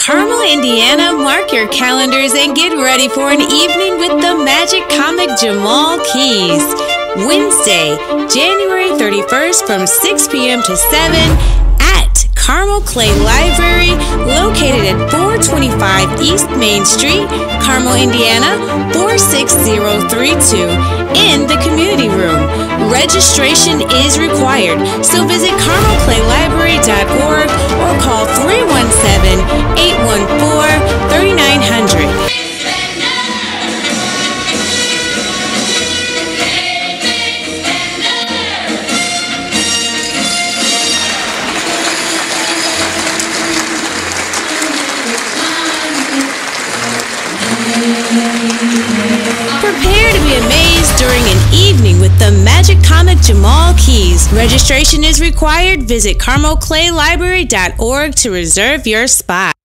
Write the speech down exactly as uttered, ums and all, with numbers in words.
Carmel, Indiana, mark your calendars and get ready for an evening with the magic comic Jamal Keys. Wednesday, January thirty-first from six p m to seven at Carmel Clay Library, located at four twenty-five East Main Street, Carmel, Indiana, four six zero three two, in the community room. Registration is required, so visit carmel clay library dot org or call three one seven, eight one four, three nine zero zero. Prepare to be amazed during an evening with the magic comic Jamal Keys. Registration is required. Visit carmel clay library dot org to reserve your spot.